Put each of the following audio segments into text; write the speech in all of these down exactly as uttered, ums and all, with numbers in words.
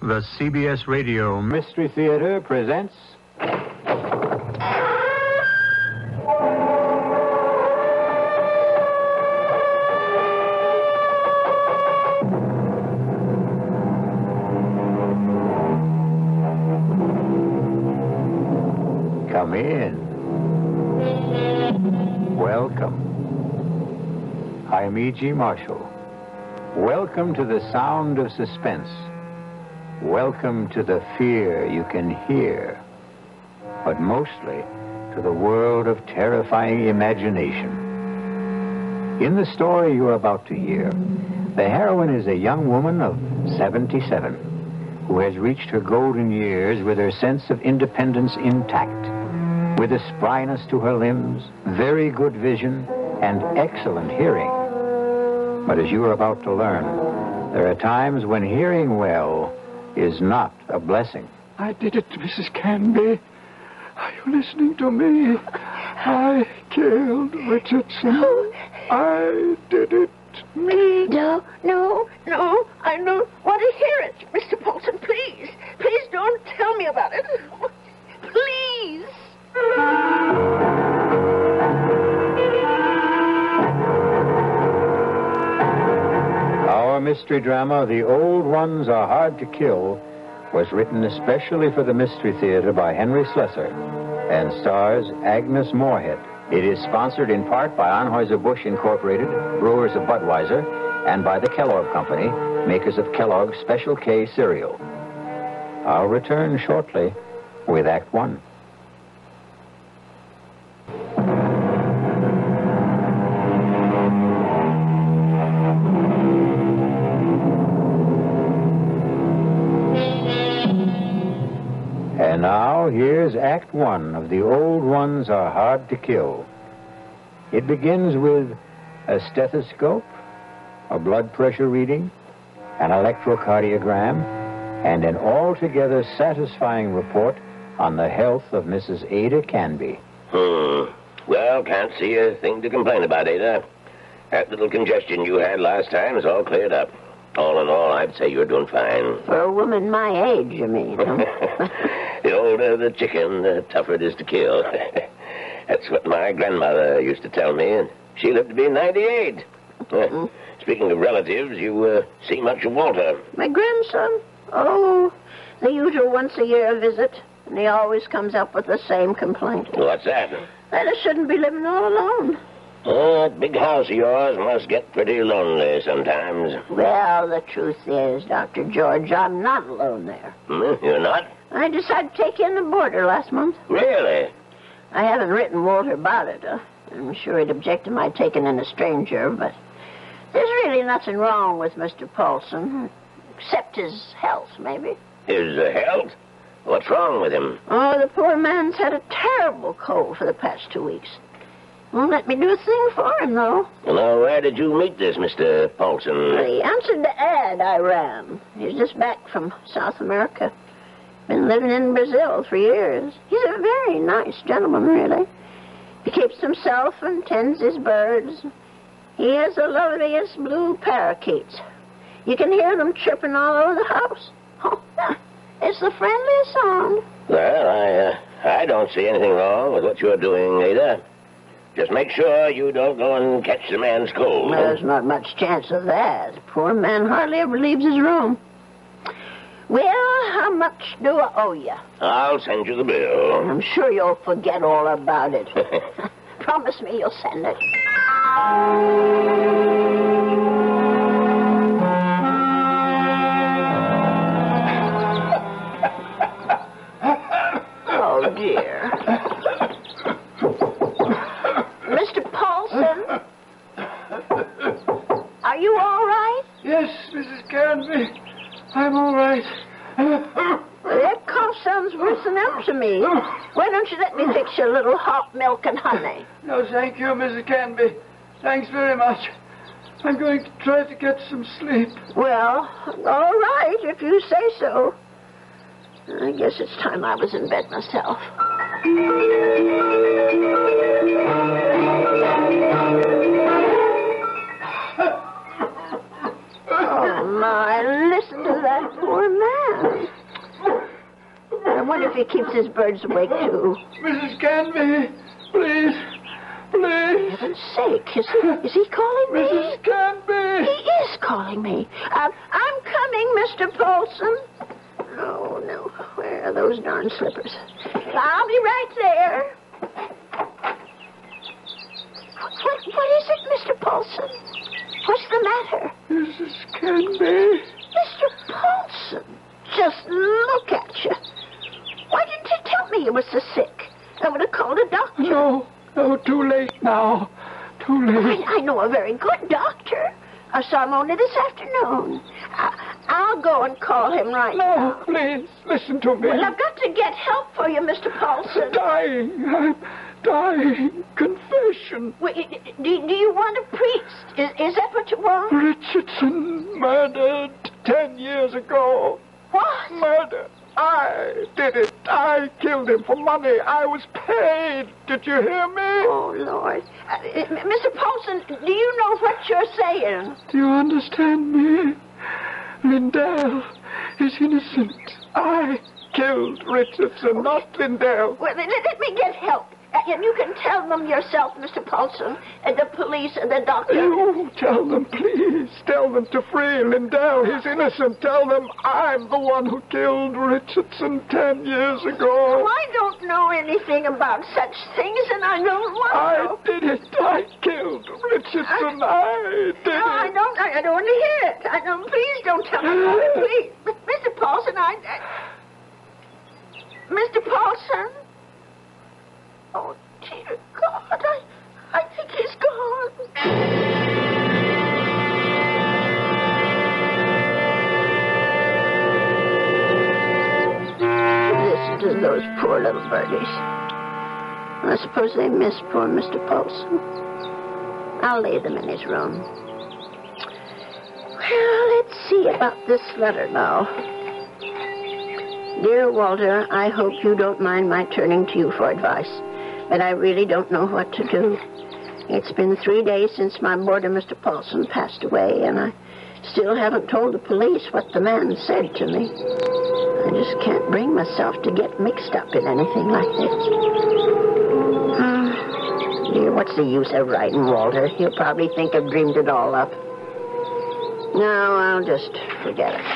The C B S Radio Mystery Theater presents... Come in. Welcome. I'm E G. Marshall. Welcome to the sound of suspense. Welcome to the fear you can hear, but mostly to the world of terrifying imagination. In the story you're about to hear, the heroine is a young woman of seventy-seven who has reached her golden years with her sense of independence intact, with a spryness to her limbs, very good vision, and excellent hearing. But as you are about to learn, there are times when hearing well is not a blessing. I did it, Missus Canby. Are you listening to me? I killed Richardson. I did it. Me. No, no, no. I don't want to hear it. Mister Paulson, please. Please don't tell me about it. Please. Our mystery drama, The Old Ones Are Hard to Kill, was written especially for the Mystery Theater by Henry Slessor and stars Agnes Moorehead. It is sponsored in part by Anheuser-Busch Incorporated, brewers of Budweiser, and by the Kellogg Company, makers of Kellogg's Special K cereal. I'll return shortly with Act One. And now, here's Act One of The Old Ones Are Hard to Kill. It begins with a stethoscope, a blood pressure reading, an electrocardiogram, and an altogether satisfying report on the health of Missus Ada Canby. Hmm. Well, can't see a thing to complain about, Ada. That little congestion you had last time is all cleared up. All in all, I'd say you're doing fine. For a woman my age, you mean, huh? The older the chicken, the tougher it is to kill. That's what my grandmother used to tell me, and she lived to be ninety-eight. Mm-hmm. Speaking of relatives, you uh, see much of Walter. My grandson? Oh, the usual once-a-year visit, and he always comes up with the same complaint. What's that? That I shouldn't be living all alone. Oh, that big house of yours must get pretty lonely sometimes. Well, the truth is, Doctor George, I'm not alone there. Hmm, you're not? I decided to take in the boarder last month. Really? I haven't written Walter about it. Uh, I'm sure he'd object to my taking in a stranger, but there's really nothing wrong with Mister Paulson, except his health, maybe. His uh, health? What's wrong with him? Oh, the poor man's had a terrible cold for the past two weeks. Won't let me do a thing for him, though. Now, where did you meet this Mister Paulson? He answered the ad I ran. He's just back from South America. Been living in Brazil for years. He's a very nice gentleman, really. He keeps himself and tends his birds. He has the loveliest blue parakeets. You can hear them chirping all over the house. Oh, it's the friendliest sound. Well, I, uh, I don't see anything wrong with what you're doing, Ada. Just make sure you don't go and catch the man's cold. Well, there's not much chance of that. The poor man hardly ever leaves his room. Well, how much do I owe you? I'll send you the bill. I'm sure you'll forget all about it. Promise me you'll send it. Oh, dear. Mister Paulson? Are you all right? Yes, Missus Canby. I'm all right. That cough sounds worse than ever to me. Why don't you let me fix you a little hot milk and honey? No, thank you, Missus Canby. Thanks very much. I'm going to try to get some sleep. Well, all right, if you say so. I guess it's time I was in bed myself. Oh, my, listen to that poor man. if he keeps his birds awake, too. Missus Canby, please, please. For heaven's sake, is he, is he calling me? Missus Canby. He is calling me. Uh, I'm coming, Mister Paulson. Oh, no. Where are those darn slippers? I'll be right there. What, what, what is it, Mister Paulson? What's the matter? Missus Canby. Mister Paulson, just look at you. Why didn't you tell me you were so sick? I would have called a doctor. No, no, too late now. Too late. I, I know a very good doctor. I saw him only this afternoon. I, I'll go and call him right No, now. please, listen to me. Well, I've got to get help for you, Mister Paulson. I'm dying. I'm dying. Confession. Wait, do, do you want a priest? Is, is that what you want? Richardson murdered ten years ago. What? Murder. I did it. I killed him for money. I was paid. Did you hear me? Oh, Lord. Uh, Mister Paulson, do you know what you're saying? Do you understand me? Lindell is innocent. I killed Richardson, not Lindell. Well, let, let me get help. Uh, and you can tell them yourself, Mister Paulson, and the police and the doctor. You tell them, please. Tell them to free Lindell. He's innocent. Tell them I'm the one who killed Richardson ten years ago. Oh, I don't know anything about such things, and I don't want I to. did it. I killed Richardson. I, I did No, I it. don't. I, I don't want to hear it. I don't. Please don't tell me. Please, Mister Paulson. I, I. Mister Paulson. Oh dear God! I, I think he's gone. Listen to those poor little birdies. I suppose they miss poor Mister Paulson. I'll lay them in his room. Well, let's see about this letter now. Dear Walter, I hope you don't mind my turning to you for advice, but I really don't know what to do. It's been three days since my boarder, Mister Paulson, passed away, and I still haven't told the police what the man said to me. I just can't bring myself to get mixed up in anything like this. Ah, dear, what's the use of writing Walter? He'll probably think I've dreamed it all up. No, I'll just forget it.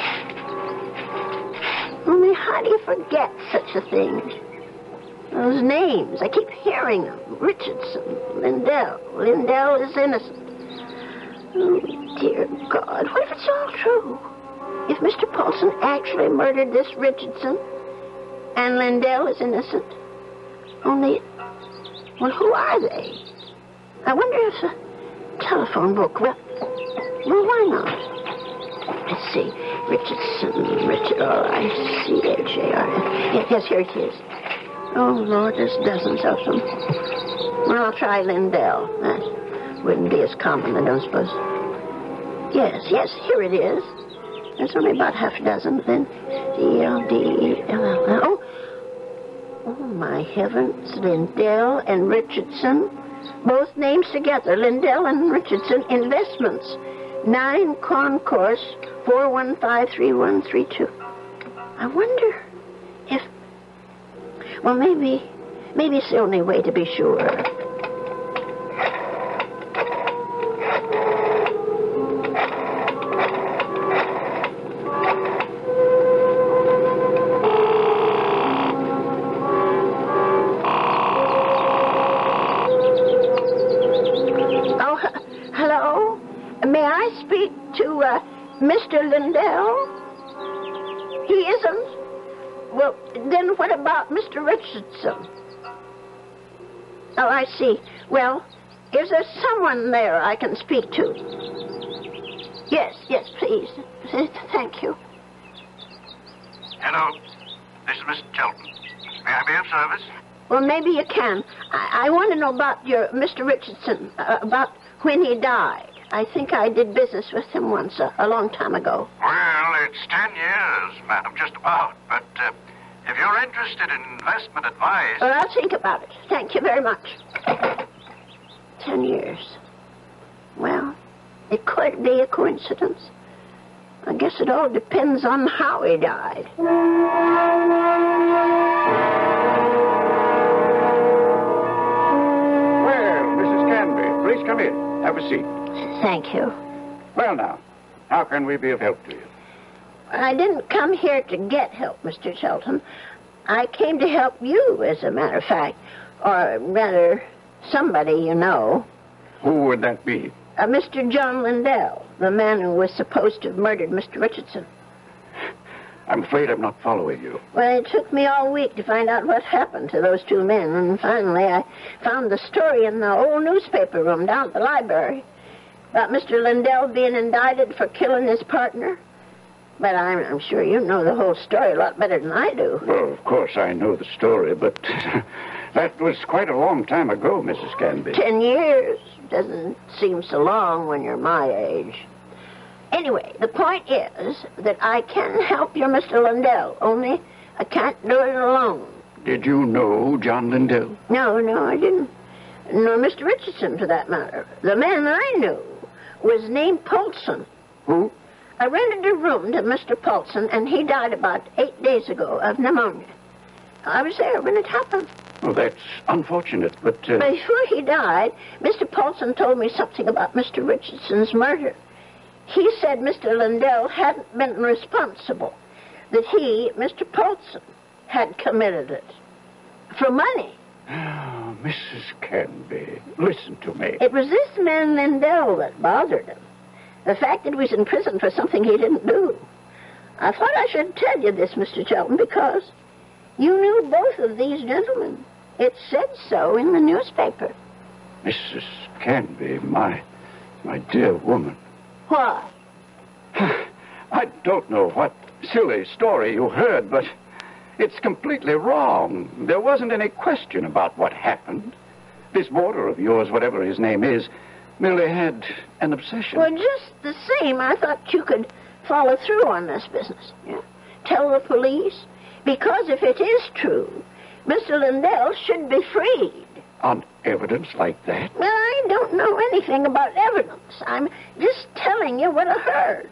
Only how do you forget such a thing? Those names, I keep hearing them. Richardson, Lindell. Lindell is innocent. Oh, dear God, what if it's all true? If Mister Paulson actually murdered this Richardson, and Lindell is innocent, only, well, who are they? I wonder if a telephone book, well, well, why not? Let's see, Richardson, Richard, all right, C H A R. Yes, here it is. Oh, Lord, there's dozens of them. Well, I'll try Lindell. That wouldn't be as common, I don't suppose. Yes, yes, here it is. There's only about half a dozen, then. D L D E L L L. Oh, oh, my heavens. Lindell and Richardson. Both names together. Lindell and Richardson Investments. Nine Concourse, four one five three one three two. I wonder if... Well, maybe... Maybe it's the only way to be sure. Mister Lindell? He isn't? Well, then what about Mister Richardson? Oh, I see. Well, is there someone there I can speak to? Yes, yes, please. Thank you. Hello. This is Mister Chelton. May I be of service? Well, maybe you can. I, I want to know about your Mister Richardson, uh, about when he died. I think I did business with him once, uh, a long time ago. Well, it's ten years, madam, just about. But uh, if you're interested in investment advice... Well, I'll think about it. Thank you very much. Ten years. Well, it could be a coincidence. I guess it all depends on how he died. Please come in. Have a seat. Thank you. Well, now, how can we be of help to you? I didn't come here to get help, Mister Shelton. I came to help you, as a matter of fact. Or rather, somebody you know. Who would that be? Uh, Mister John Lindell, the man who was supposed to have murdered Mister Richardson. I'm afraid I'm not following you. Well, it took me all week to find out what happened to those two men, and finally I found the story in the old newspaper room down at the library about Mister Lindell being indicted for killing his partner. But I'm, I'm sure you know the whole story a lot better than I do. Well, of course I know the story, but that was quite a long time ago, Missus Canby. Ten years doesn't seem so long when you're my age. Anyway, the point is that I can help you, Mister Lindell, only I can't do it alone. Did you know John Lindell? No, no, I didn't. Nor Mister Richardson, for that matter. The man I knew was named Paulson. Who? I rented a room to Mister Paulson, and he died about eight days ago of pneumonia. I was there when it happened. Well, that's unfortunate, but... Uh... Before he died, Mister Paulson told me something about Mister Richardson's murder. He said Mister Lindell hadn't been responsible, that he, Mister Paulson, had committed it. For money. Oh, Missus Canby, listen to me. It was this man Lindell that bothered him. The fact that he was in prison for something he didn't do. I thought I should tell you this, Mister Shelton, because you knew both of these gentlemen. It said so in the newspaper. Missus Canby, my, my dear woman. Why? I don't know what silly story you heard, but it's completely wrong. There wasn't any question about what happened. This boarder of yours, whatever his name is, merely had an obsession. Well, just the same, I thought you could follow through on this business. Yeah. Tell the police, because if it is true, Mister Lindell should be freed. On evidence like that? Well, I don't know anything about evidence. I'm just telling you what I heard.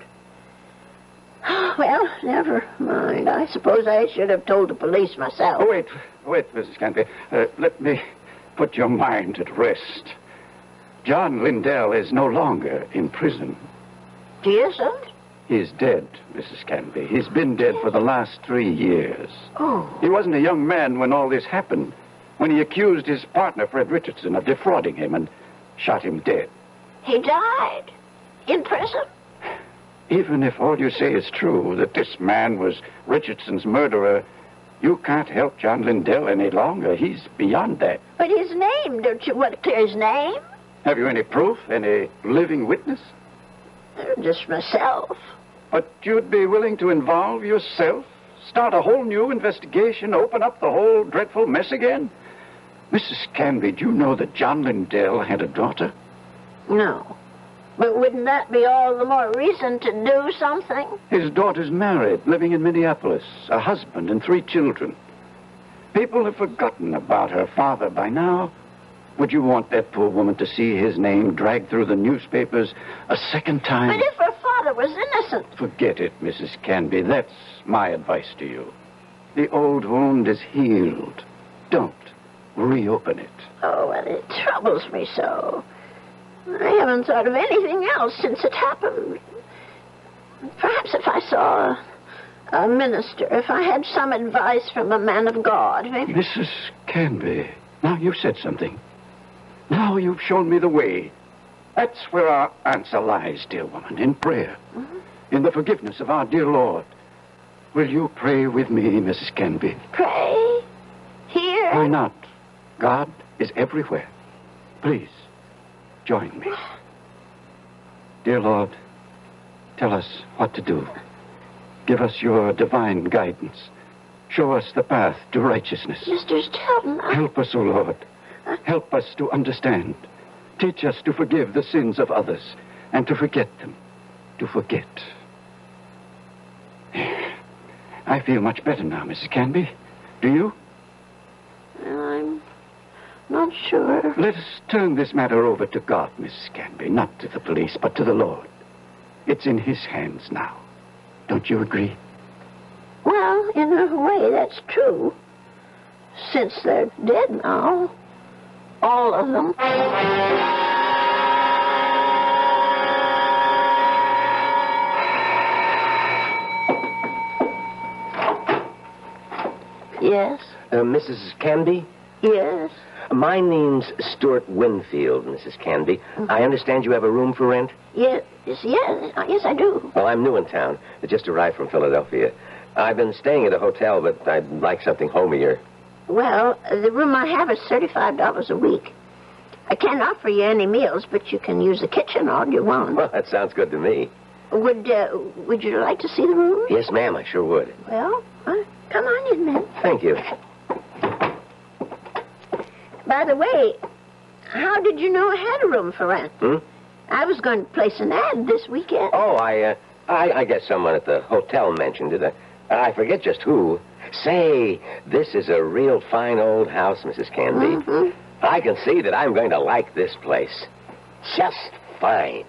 Well, never mind. I suppose I should have told the police myself. Oh, wait, wait, Missus Canby. Uh, let me put your mind at rest. John Lindell is no longer in prison. He isn't? He's dead, Missus Canby. He's been dead for the last three years. Oh. He wasn't a young man when all this happened, when he accused his partner, Fred Richardson, of defrauding him and shot him dead. He died? In prison? Even if all you say is true, that this man was Richardson's murderer, you can't help John Lindell any longer. He's beyond that. But his name, don't you want to clear his name? Have you any proof, any living witness? Uh, Just myself. But you'd be willing to involve yourself? Start a whole new investigation? Open up the whole dreadful mess again? Missus Canby, do you know that John Lindell had a daughter? No. But wouldn't that be all the more reason to do something? His daughter's married, living in Minneapolis, a husband and three children. People have forgotten about her father by now. Would you want that poor woman to see his name dragged through the newspapers a second time? But if her father was innocent... Forget it, Missus Canby. That's my advice to you. The old wound is healed. Don't reopen it. Oh, well, it troubles me so. I haven't thought of anything else since it happened. Perhaps if I saw a, a minister, if I had some advice from a man of God, maybe... Missus Canby, now you've said something. Now you've shown me the way. That's where our answer lies, dear woman, in prayer. Mm-hmm. In the forgiveness of our dear Lord. Will you pray with me, Missus Canby? Pray? Here? Why not? God is everywhere. Please, join me. Dear Lord, tell us what to do. Give us your divine guidance. Show us the path to righteousness. Mister Shelton, I... Help us, O Lord. Help us to understand. Teach us to forgive the sins of others and to forget them. To forget. I feel much better now, Missus Canby. Do you? Well, I'm not sure. Let us turn this matter over to God, Missus Canby. Not to the police, but to the Lord. It's in His hands now. Don't you agree? Well, in a way, that's true. Since they're dead now. All of them. Yes. Uh, Missus Canby? Yes. My name's Stuart Winfield, Missus Canby. Mm-hmm. I understand you have a room for rent? Yes, yes, yes, yes, I do. Well, I'm new in town. I just arrived from Philadelphia. I've been staying at a hotel, but I'd like something homier. Well, the room I have is thirty-five dollars a week. I can't offer you any meals, but you can use the kitchen all you want. Well, that sounds good to me. Would uh, Would you like to see the room? Yes, ma'am, I sure would. Well, uh, come on in, then. Thank you. By the way, how did you know I had a room for rent? Hmm? I was going to place an ad this weekend. Oh, I, uh, I, I guess someone at the hotel mentioned it. Uh, I forget just who. Say, this is a real fine old house, Missus Canby. Mm-hmm. I can see that I'm going to like this place. Just fine.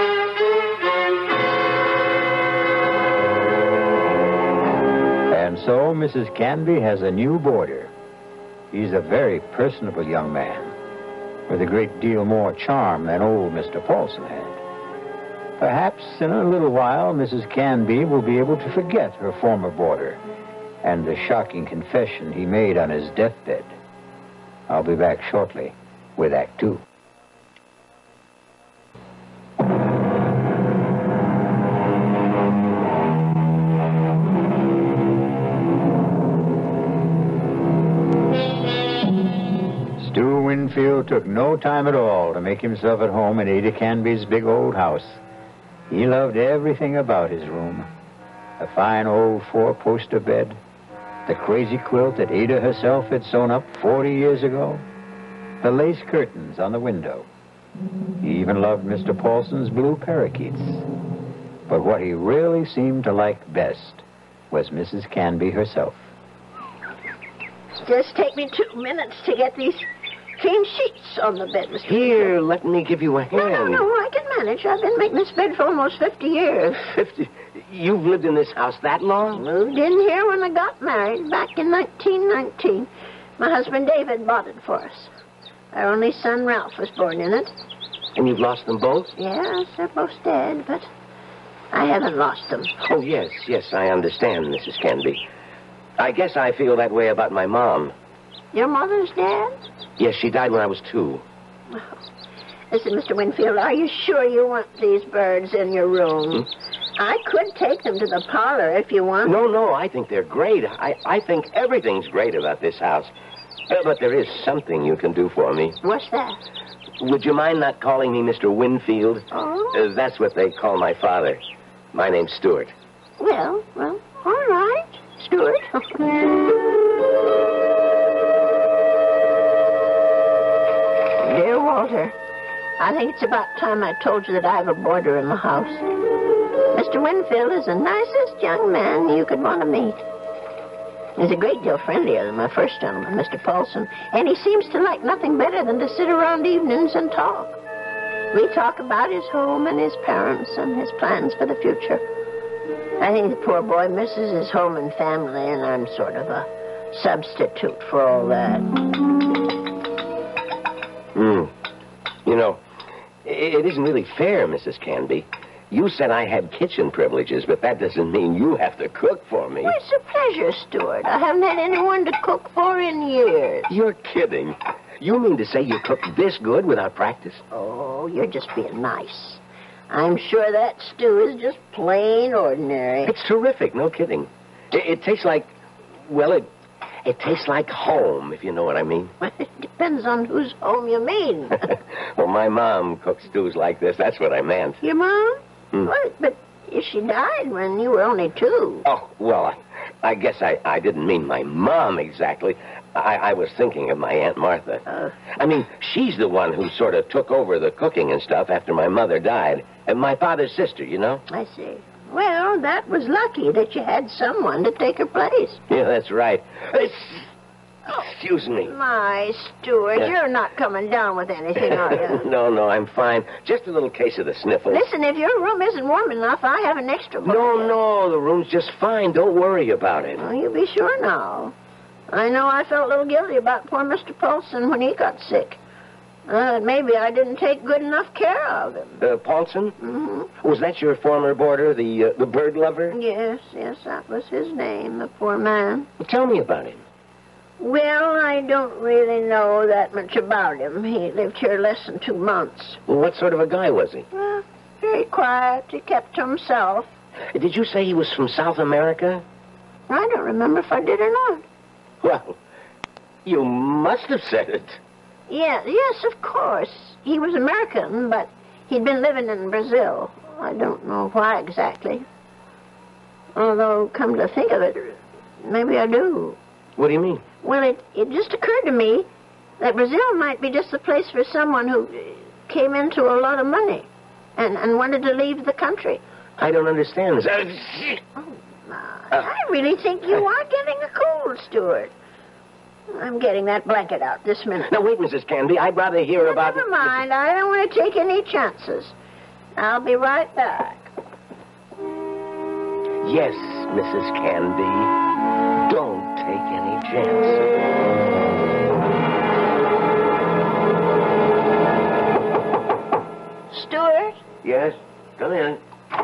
And so Missus Canby has a new boarder. He's a very personable young man, with a great deal more charm than old Mister Paulson had. Perhaps in a little while, Missus Canby will be able to forget her former boarder and the shocking confession he made on his deathbed. I'll be back shortly with Act Two. Stu Winfield took no time at all to make himself at home in Ada Canby's big old house. He loved everything about his room. The fine old four-poster bed, the crazy quilt that Ada herself had sewn up forty years ago, the lace curtains on the window. He even loved Mister Paulson's blue parakeets. But what he really seemed to like best was Missus Canby herself. Just take me two minutes to get these clean sheets on the bed, Mister Here, let me give you a hand. No, no, no, I can manage. I've been making this bed for almost fifty years. Fifty? You've lived in this house that long? Moved in here when I got married, back in nineteen nineteen. My husband David bought it for us. Our only son Ralph was born in it. And you've lost them both? Yes, they're both dead, but I haven't lost them. Oh, yes, yes, I understand, Missus Canby. I guess I feel that way about my mom. Your mother's dead? Yes, she died when I was two. Well, listen, Mister Winfield, are you sure you want these birds in your room? Hmm? I could take them to the parlor if you want. No, no, I think they're great. I, I think everything's great about this house. Uh, but there is something you can do for me. What's that? Would you mind not calling me Mister Winfield? Oh? Uh, that's what they call my father. My name's Stuart. Well, well, all right, Stuart. Dear Walter, I think it's about time I told you that I have a boarder in my house. Mister Winfield is the nicest young man you could want to meet. He's a great deal friendlier than my first gentleman, Mister Paulson, and he seems to like nothing better than to sit around evenings and talk. We talk about his home and his parents and his plans for the future. I think the poor boy misses his home and family, and I'm sort of a substitute for all that. Hmm. You know, it isn't really fair, Missus Canby. You said I had kitchen privileges, but that doesn't mean you have to cook for me. Well, it's a pleasure, Stuart. I haven't had anyone to cook for in years. You're kidding. You mean to say you cook this good without practice? Oh, you're just being nice. I'm sure that stew is just plain ordinary. It's terrific, no kidding. It, it tastes like, well, it it tastes like home, if you know what I mean. It depends on whose home you mean. Well, my mom cooks stews like this. That's what I meant. Your mom? Hmm. Well, but she died when you were only two. Oh, well, I, I guess I, I didn't mean my mom exactly. I, I was thinking of my Aunt Martha. Uh, I mean, she's the one who sort of took over the cooking and stuff after my mother died. And my father's sister, you know? I see. Well, that was lucky that you had someone to take her place. Yeah, that's right. Excuse me. My, Stuart, Yeah. you're not coming down with anything, are you? No, no, I'm fine. Just a little case of the sniffles. Listen, if your room isn't warm enough, I have an extra No, blanket. no, the room's just fine. Don't worry about it. Well, you be sure now. I know I felt a little guilty about poor Mister Paulson when he got sick. Uh, maybe I didn't take good enough care of him. Uh, Paulson? Mm-hmm. Was that your former boarder, the uh, the bird lover? Yes, yes, that was his name, the poor man. Well, tell me about him. Well, I don't really know that much about him. He lived here less than two months. Well, what sort of a guy was he? Well, very quiet. He kept to himself. Did you say he was from South America? I don't remember if I did or not. Well, you must have said it. Yeah, yes, of course. He was American, but he'd been living in Brazil. I don't know why exactly. Although, come to think of it, maybe I do. What do you mean? Well, it, it just occurred to me that Brazil might be just the place for someone who came into a lot of money and, and wanted to leave the country. I don't understand. Oh, my. I really think you are getting a cold, Stuart. I'm getting that blanket out this minute. Now, wait, Missus Canby. I'd rather hear Well, about... Never mind. I don't want to take any chances. I'll be right back. Yes, Missus Canby. Don't take any chances. Stuart, Yes? Come in.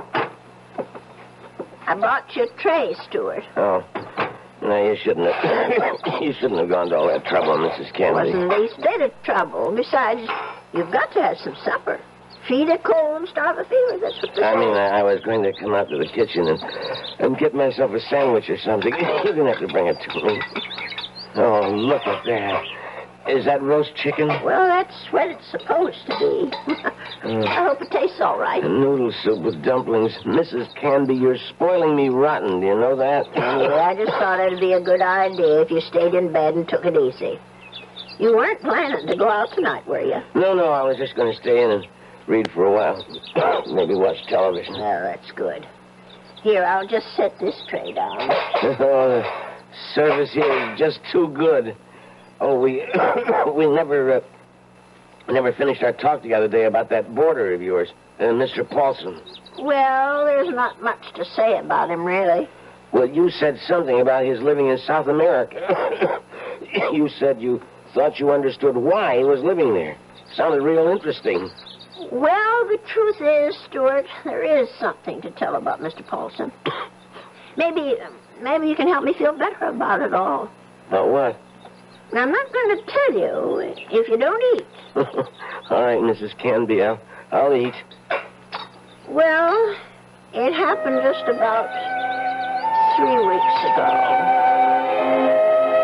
I brought you a tray, Stuart. Oh. No, you shouldn't have... you shouldn't have gone to all that trouble, Missus Canby. Wasn't the least bit of trouble. Besides, you've got to have some supper. Feed a cold and starve a fever. That's what they I say. mean, I, I was going to come out to the kitchen and, and get myself a sandwich or something. You didn't have to bring it to me. Oh, look at that. Is that roast chicken? Well, that's what it's supposed to be. I hope it tastes all right. A noodle soup with dumplings. Missus Canby, you're spoiling me rotten. Do you know that? Yeah, I just thought it'd be a good idea if you stayed in bed and took it easy. You weren't planning to go out tonight, were you? No, no, I was just going to stay in and read for a while. Maybe watch television. Oh, that's good. Here, I'll just set this tray down. Oh, the service here is just too good. Oh, we we never uh, never finished our talk the other day about that boarder of yours, uh, Mister Paulson. Well, there's not much to say about him, really. Well, you said something about his living in South America. You said you thought you understood why he was living there. Sounded real interesting. Well, the truth is, Stuart, there is something to tell about Mister Paulson. Maybe, maybe you can help me feel better about it all. About what? Now, I'm not going to tell you if you don't eat. All right, Missus Canby, I'll, I'll eat. Well, it happened just about three weeks ago.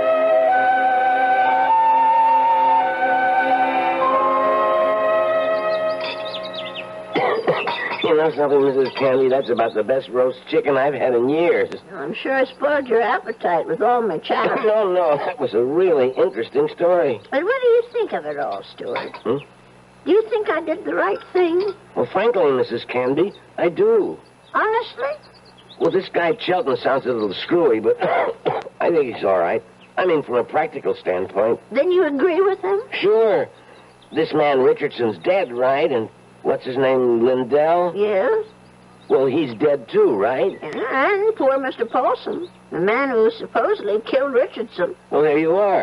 You know something, Missus Canby? That's about the best roast chicken I've had in years. I'm sure I spoiled your appetite with all my chatter. No, no, that was a really interesting story. But what do you think of it all, Stuart? Hmm? Do you think I did the right thing? Well, frankly, Missus Canby, I do. Honestly? Well, this guy Chelton sounds a little screwy, but I think he's all right. I mean, from a practical standpoint. Then you agree with him? Sure. This man Richardson's dead, right? And what's his name, Lindell? Yes. Well, he's dead too, right? And poor Mister Paulson, the man who supposedly killed Richardson. Well, there you are.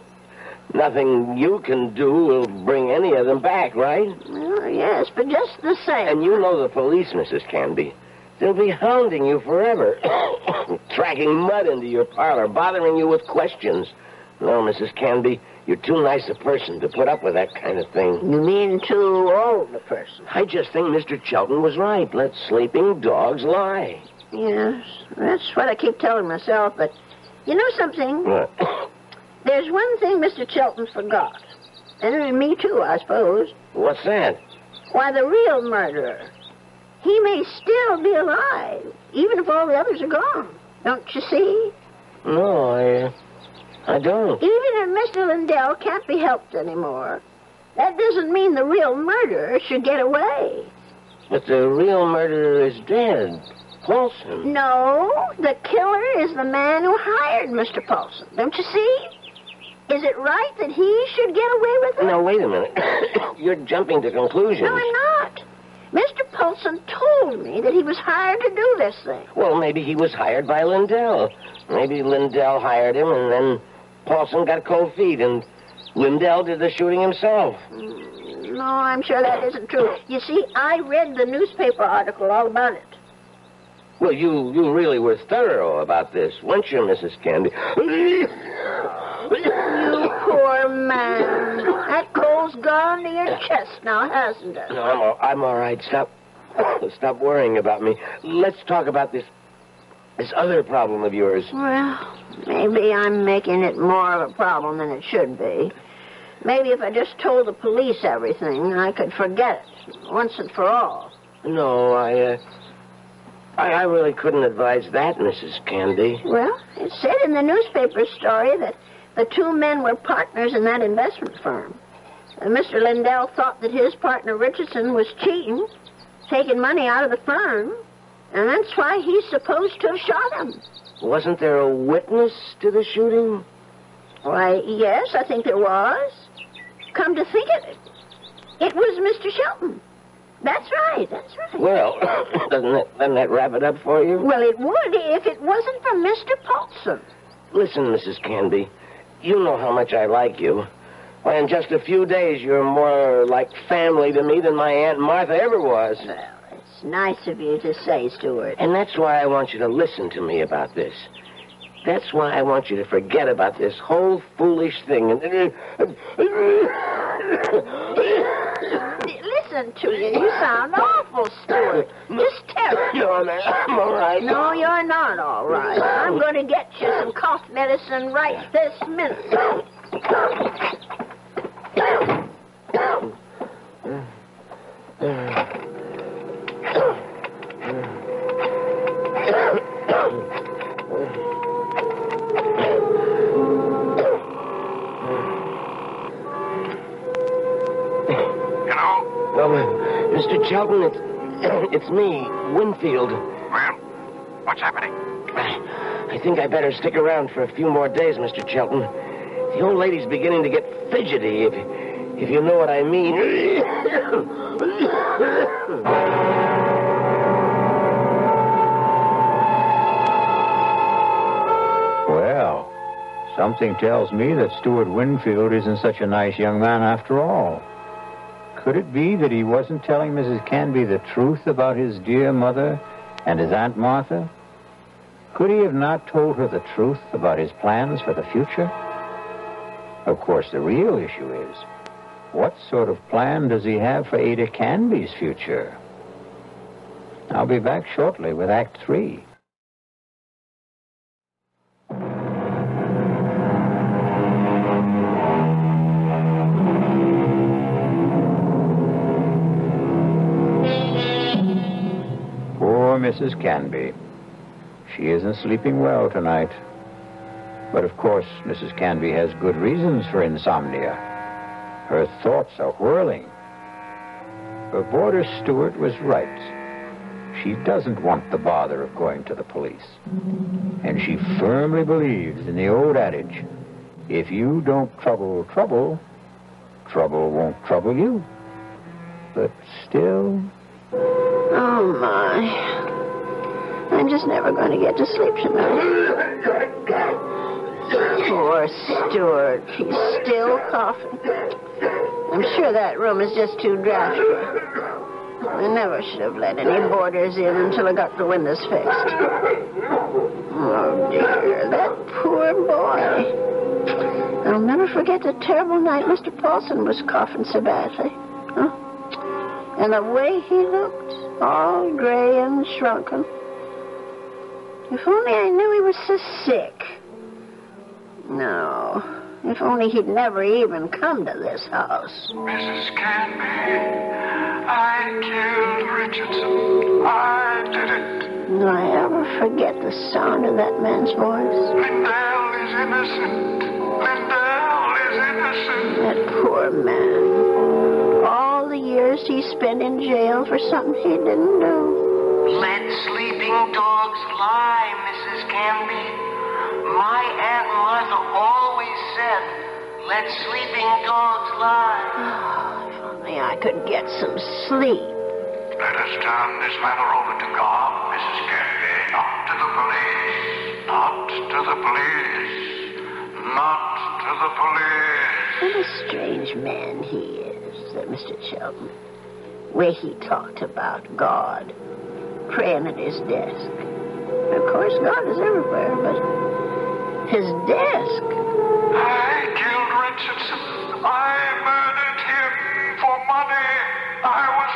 Nothing you can do will bring any of them back, right? Well, yes, but just the same. And you know the police, Missus Canby. They'll be hounding you forever. Tracking mud into your parlor, bothering you with questions. No, Missus Canby, you're too nice a person to put up with that kind of thing. You mean too old a person? I just think Mister Chelton was right. Let sleeping dogs lie. Yes, that's what I keep telling myself, but you know something? What? There's one thing Mister Chelton forgot. And me too, I suppose. What's that? Why, the real murderer. He may still be alive, even if all the others are gone. Don't you see? No, I... I don't. Even if Mister Lindell can't be helped anymore, that doesn't mean the real murderer should get away. But the real murderer is dead. Paulson. No, the killer is the man who hired Mister Paulson. Don't you see? Is it right that he should get away with it? Now, wait a minute. You're jumping to conclusions. No, I'm not. Mister Paulson told me that he was hired to do this thing. Well, maybe he was hired by Lindell. Maybe Lindell hired him, and then Paulson got cold feet, and Lindell did the shooting himself. Mm, no, I'm sure that isn't true. You see, I read the newspaper article all about it. Well, you, you really were thorough about this, weren't you, Missus Canby? poor man. That coal's gone to your chest now, hasn't it? No, I'm all, I'm all right. Stop. Stop worrying about me. Let's talk about this this other problem of yours. Well, maybe I'm making it more of a problem than it should be. Maybe if I just told the police everything, I could forget it once and for all. No, I, uh, I, I really couldn't advise that, Missus Canby. Well, it said in the newspaper story that the two men were partners in that investment firm. And Mister Lindell thought that his partner Richardson was cheating, taking money out of the firm, and that's why he's supposed to have shot him. Wasn't there a witness to the shooting? Why, yes, I think there was. Come to think of it, it was Mister Shelton. That's right, that's right. Well, doesn't that, doesn't that wrap it up for you? Well, it would if it wasn't for Mister Paulson. Listen, Missus Canby, you know how much I like you. Why, in just a few days, you're more like family to me than my Aunt Martha ever was. Well, it's nice of you to say, Stuart. And that's why I want you to listen to me about this. That's why I want you to forget about this whole foolish thing. And listen to you. You sound awful, Stuart. Just terrible. No, I'm all right. No, you're not all right. I'm going to get you some cough medicine right this minute. Mister Shelton, it's, it's me, Winfield. Well, what's happening? I think I better stick around for a few more days, Mister Shelton. The old lady's beginning to get fidgety, if, if you know what I mean. Well, something tells me that Stuart Winfield isn't such a nice young man after all. Could it be that he wasn't telling Missus Canby the truth about his dear mother and his Aunt Martha? Could he have not told her the truth about his plans for the future? Of course, the real issue is, what sort of plan does he have for Ada Canby's future? I'll be back shortly with Act Three. Missus Canby. She isn't sleeping well tonight. But of course, Missus Canby has good reasons for insomnia. Her thoughts are whirling. But boarder Stewart was right. She doesn't want the bother of going to the police. And she firmly believes in the old adage, if you don't trouble trouble, trouble won't trouble you. But still... Oh, my. I'm just never going to get to sleep tonight. Poor Stuart. He's still coughing. I'm sure that room is just too drafty. I never should have let any boarders in until I got the windows fixed. Oh, dear. That poor boy. I'll never forget the terrible night Mister Paulson was coughing so badly. Huh? And the way he looked, all gray and shrunken. If only I knew he was so sick. No, if only he'd never even come to this house. Missus Canby, I killed Richardson. I did it. Do I ever forget the sound of that man's voice? Lindell is innocent. Lindell is innocent. That poor man. All the years he spent in jail for something he didn't do. Let sleeping dogs lie, Missus Canby. My Aunt Martha always said, let sleeping dogs lie. Oh, if only I could get some sleep. Let us turn this matter over to God, Missus Canby. Not to the police. Not to the police. Not to the police. What a strange man he is, that Mister Shelton. Way he talked about God. Praying at his desk. Of course, God is everywhere, but his desk. I killed Richardson. I murdered him for money. I was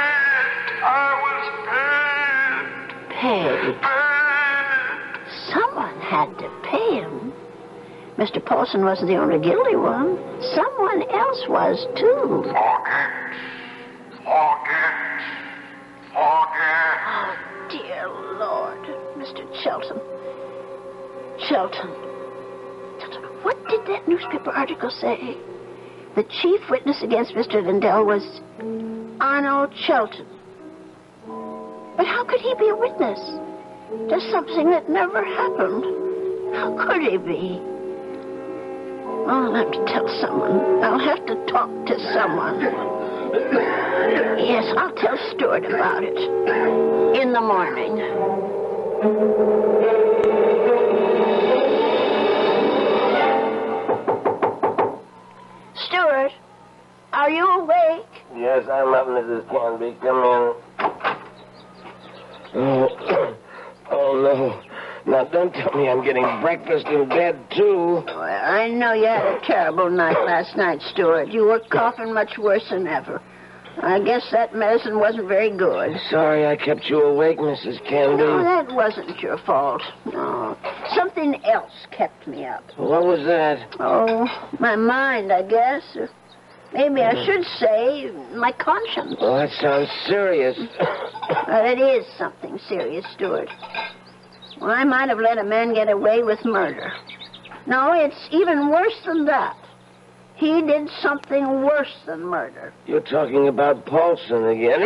paid. I was paid. Paid? Paid. Someone had to pay him. Mister Paulson wasn't the only guilty one. Someone else was, too. Forget. Forget. Forget. Oh, dear Lord. Mister Shelton. Shelton. Shelton. What did that newspaper article say? The chief witness against Mister Lindell was Arnold Shelton. But how could he be a witness to something that never happened? How could he be? I'll have to tell someone. I'll have to talk to someone. Yes, I'll tell Stuart about it. In the morning. Stuart, are you awake? Yes, I'm up, Missus Canby. Come in. Oh, oh no. Now, don't tell me I'm getting breakfast in bed, too. Well, I know you had a terrible night last night, Stuart. You were coughing much worse than ever. I guess that medicine wasn't very good. Sorry I kept you awake, Missus Canby. No, that wasn't your fault. No. Something else kept me up. What was that? Oh, my mind, I guess. Or maybe I should say my conscience. Well, that sounds serious. Well, it is something serious, Stuart. Well, I might have let a man get away with murder. No, it's even worse than that. He did something worse than murder. You're talking about Paulson again.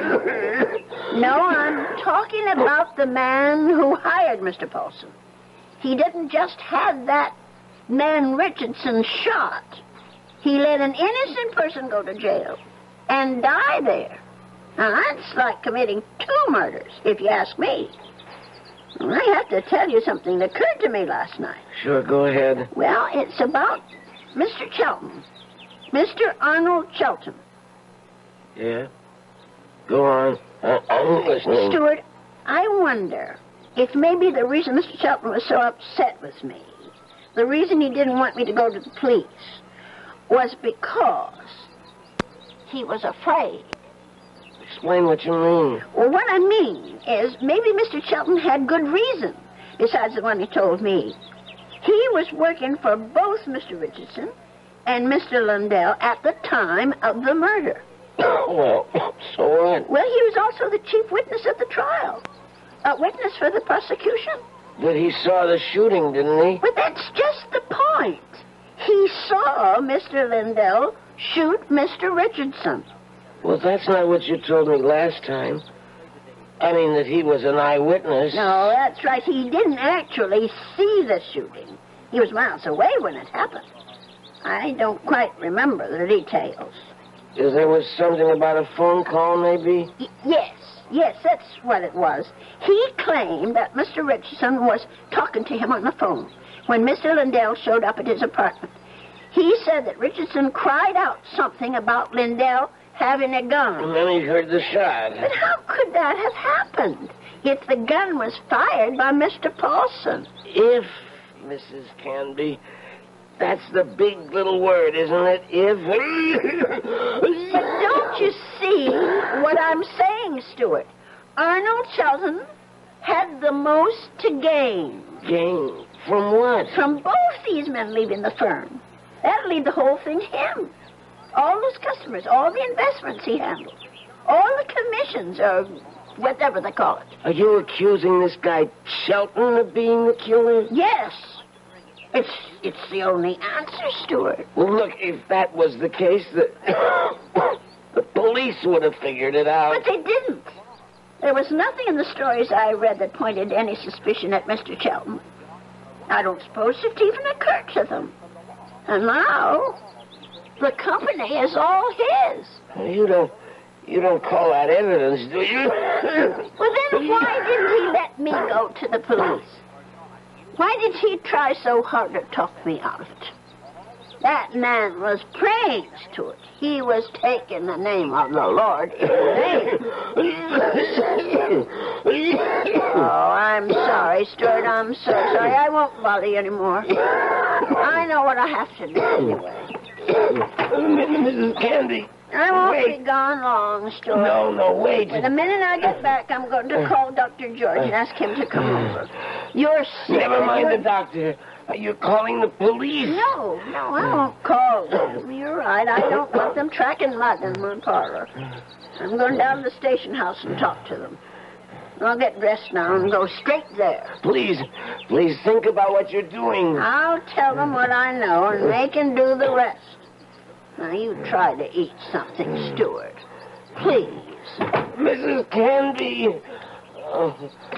No, I'm talking about the man who hired Mister Paulson. He didn't just have that man Richardson shot. He let an innocent person go to jail and die there. Now, that's like committing two murders, if you ask me. I have to tell you something that occurred to me last night. Sure, go ahead. Well, it's about Mister Shelton. Mister Arnold Shelton. Yeah? Go on. I- I'm listening. Stuart, I wonder if maybe the reason Mister Shelton was so upset with me, the reason he didn't want me to go to the police, was because he was afraid. Explain what you mean. Well, what I mean is maybe Mister Shelton had good reason, besides the one he told me. He was working for both Mister Richardson and Mister Lindell at the time of the murder. Well, so what? Well, he was also the chief witness at the trial. A witness for the prosecution. But he saw the shooting, didn't he? But that's just the point. He saw Mister Lindell shoot Mister Richardson. Well, that's not what you told me last time. I mean that he was an eyewitness. No, that's right. He didn't actually see the shooting. He was miles away when it happened. I don't quite remember the details. If there was something about a phone call, maybe? Y- yes, yes, that's what it was. He claimed that Mister Richardson was talking to him on the phone when Mister Lindell showed up at his apartment. He said that Richardson cried out something about Lindell having a gun. And then he heard the shot. But how could that have happened if the gun was fired by Mister Paulson? If, Missus Canby, that's the big little word, isn't it? If. But don't you see what I'm saying, Stuart? Arnold Shelton had the most to gain. Gain? From what? From both these men leaving the firm. That'll leave the whole thing to him. All those customers, all the investments he handled, all the commissions, or whatever they call it. Are you accusing this guy Shelton of being the killer? Yes. It's it's the only answer, Stuart. Well, look, if that was the case, the, the police would have figured it out. But they didn't. There was nothing in the stories I read that pointed any suspicion at Mister Shelton. I don't suppose it even occurred to them. And now, the company is all his. You don't, you don't call that evidence, do you? Well, then why didn't he let me go to the police? Why did he try so hard to talk me out of it? That man was praying to it. He was taking the name of the Lord in vain. Oh, I'm I'm sorry, Stuart. I'm so sorry. I won't bother you anymore. I know what I have to do anyway. Missus Candy. I won't wait. be gone long, Stuart. No, no, wait. The minute I get back, I'm going to call Doctor George and ask him to come over. You're sick. Never mind you're... the doctor. Are you calling the police? No, no, I won't call them. You're right. I don't want them tracking mud in my parlor. I'm going down to the station house and talk to them. I'll get dressed now and go straight there. Please, please think about what you're doing. I'll tell them what I know, and they can do the rest. Now, you try to eat something, Stuart. Please. Missus Candy. Oh.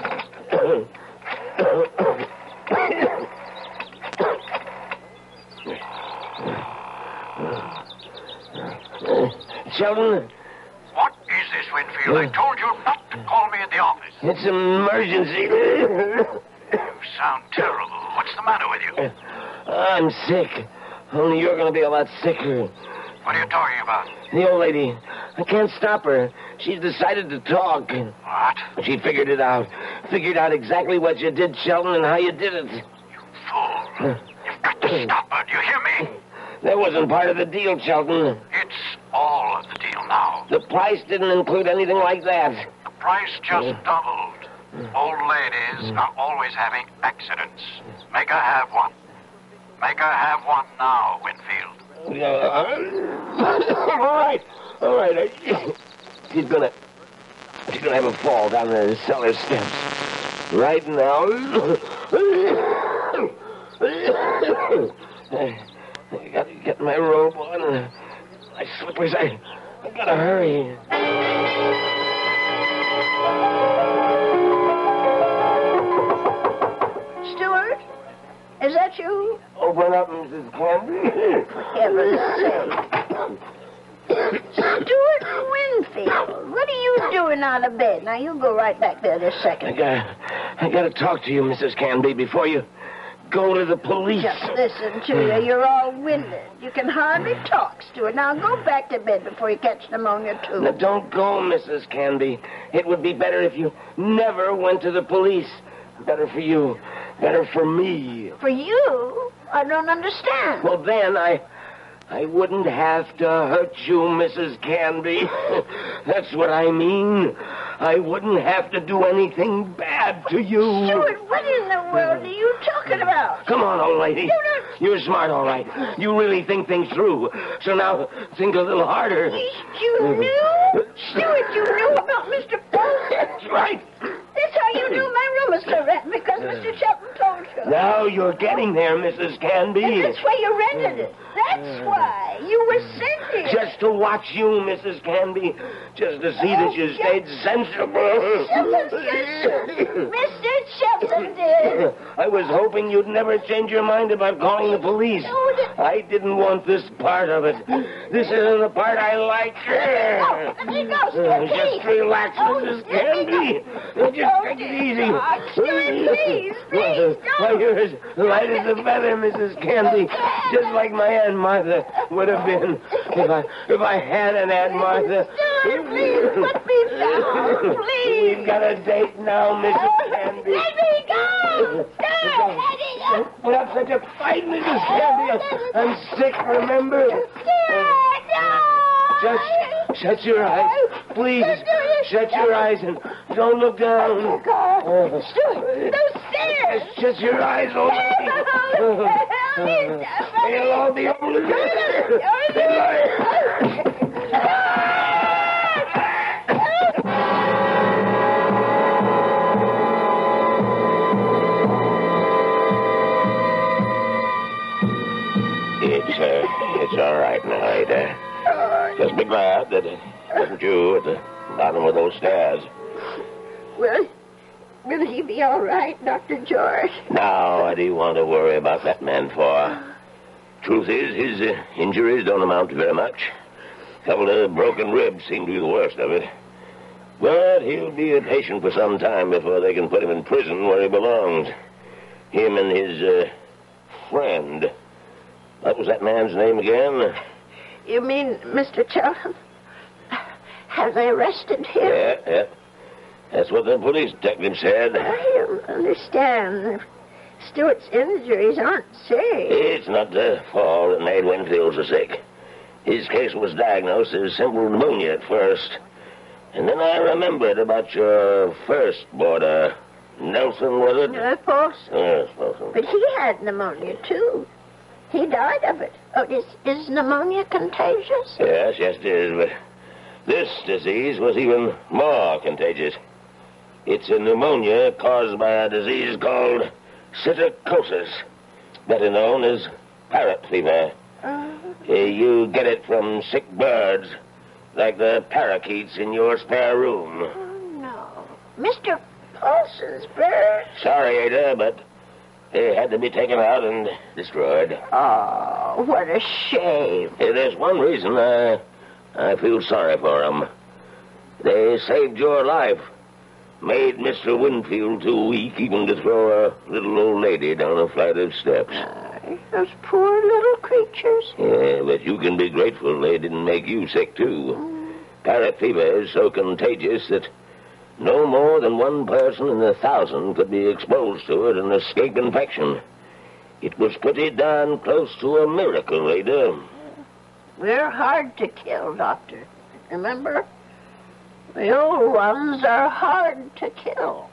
Sheldon. What is this, Winfield? I told you not to call me at the office. It's an emergency. You sound terrible. What's the matter with you? I'm sick. Only you're going to be a lot sicker. What are you talking about? The old lady. I can't stop her. She's decided to talk. What? She figured it out. Figured out exactly what you did, Sheldon, and how you did it. You fool. You've got to stop her. Do you hear me? That wasn't part of the deal, Sheldon. It's all of the deal now. The price didn't include anything like that. The price just doubled. Old ladies are always having accidents. Make her have one. Make her have one now, Winfield. Uh, all right. All right. She's gonna... She's gonna have a fall down the cellar steps. Right now. I gotta get my robe on and my slippers. I, I gotta hurry. Stuart? Is that you? Open up, Missus Candy. For heaven's sake. Stuart Winfield, what are you doing out of bed? Now, you go right back there this I second. gotta, I gotta talk to you, Missus Canby, before you go to the police. Just listen to you. You're all winded. You can hardly talk, Stuart. Now, go back to bed before you catch pneumonia, too. Now, don't go, Missus Canby. It would be better if you never went to the police. Better for you. Better for me. For you? I don't understand. Well, then, I... I wouldn't have to hurt you, Missus Canby. That's what I mean. I wouldn't have to do anything bad to you. Stuart, what in the world are you talking about? Come on, old lady. You don't... You're smart, all right. You really think things through. So now, think a little harder. You knew? Stuart, you knew about Mister Post? That's right. That's how you knew my room was to rent, because Mister Chapman told you. Now you're getting there, Missus Canby. And that's why you rented it. That's why. You were sent here. Just to watch you, Missus Canby. Just to see that you stayed sensible. Mister Chapman did. I was hoping you'd never change your mind about calling the police. No, that... I didn't want this part of it. This isn't the part I like. No, let me go, Stuart, please. Just relax, Oh, Missus let me Canby. go. Just Oh, take it dear easy. God, Stuart, please, please, Why, don't. you're as light as a feather, Missus Canby. Just like my Aunt Martha would have been if I if I had an Aunt Martha. Stuart, please, put me down, please. We've got a date now, Missus Canby. Let me go. Stuart, let me go. Put up such a fight, Missus Canby. I'm sick, remember? Stuart, no. Just shut your eyes. Please, shut your eyes and don't look down. God. Stuart, those stairs. Shut your eyes, old lady. They'll all be over. It's, uh, it's all right now, Ada. Just be glad that it wasn't you at the bottom of those stairs. Will, will he be all right, Doctor George? Now, what do you want to worry about that man for? Truth is, his uh, injuries don't amount to very much. A couple of broken ribs seem to be the worst of it. But he'll be a patient for some time before they can put him in prison where he belongs. Him and his uh, friend. What was that man's name again? You mean Mister Chelton? Have they arrested him? Yeah, yeah. That's what the police detective said. I don't understand. Stewart's injuries aren't serious. It's not the fall that made Winfield so sick. His case was diagnosed as simple pneumonia at first. And then I remembered about your first boarder. Nelson, was it? Uh, Paulson. Yes, Paulson. But he had pneumonia, too. He died of it. Oh, is, is pneumonia contagious? Yes, yes, it is. But this disease was even more contagious. It's a pneumonia caused by a disease called psittacosis, better known as parrot fever. Uh, Uh, you get it from sick birds, like the parakeets in your spare room. oh, no. Mister Paulson's bird. Sorry, Ada, but they had to be taken out and destroyed. Oh, what a shame. Hey, there's one reason I, I feel sorry for them. They saved your life. Made Mister Winfield too weak even to throw a little old lady down a flight of steps. Uh, those poor little creatures. Yeah, but you can be grateful they didn't make you sick, too. Mm. Parrot fever is so contagious that no more than one person in a thousand could be exposed to it and escape infection. It was pretty darn close to a miracle, Ada. We're hard to kill, Doctor. Remember? The old ones are hard to kill.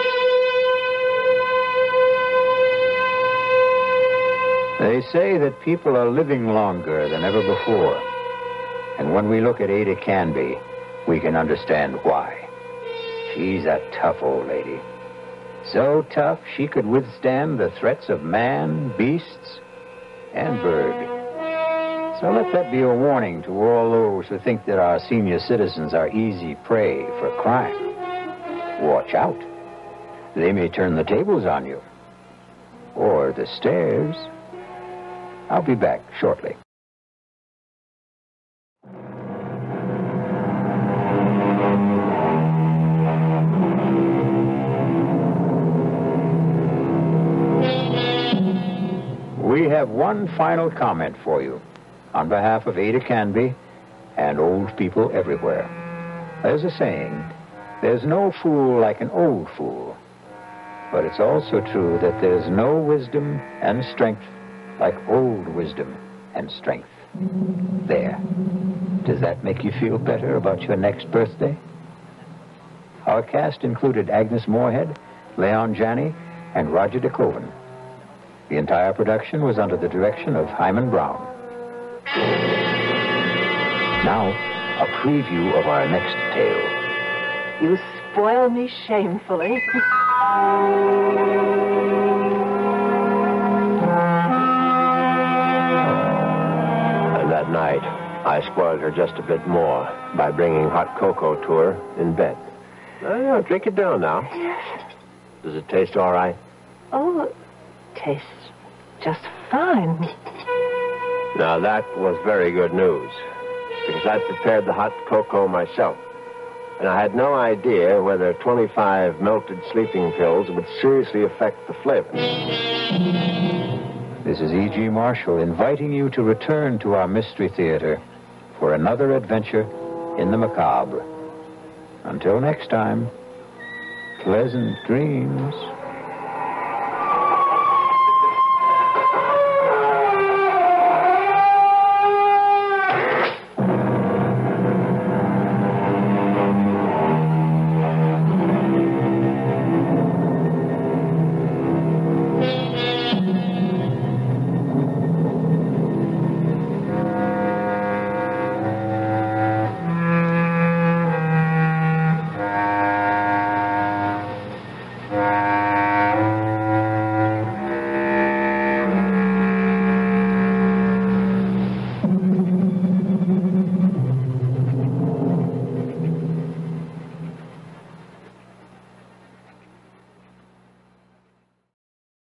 They say that people are living longer than ever before. And when we look at Ada Canby, we can understand why. She's a tough old lady. So tough she could withstand the threats of man, beasts, and bird. So let that be a warning to all those who think that our senior citizens are easy prey for crime. Watch out. They may turn the tables on you. Or the stairs. I'll be back shortly. We have one final comment for you on behalf of Ada Canby and old people everywhere. There's a saying, there's no fool like an old fool. But it's also true that there's no wisdom and strength like old wisdom and strength. There. Does that make you feel better about your next birthday? Our cast included Agnes Moorehead, Leon Janney, and Roger DeCoven. The entire production was under the direction of Hyman Brown. Now, a preview of our next tale. You spoil me shamefully. And that night, I spoiled her just a bit more by bringing hot cocoa to her in bed. Oh, yeah, drink it down now. Does it taste all right? Oh, it tastes just fine. Now, that was very good news, because I prepared the hot cocoa myself. And I had no idea whether twenty-five melted sleeping pills would seriously affect the flavor. This is E G. Marshall inviting you to return to our Mystery Theater for another adventure in the macabre. Until next time, pleasant dreams.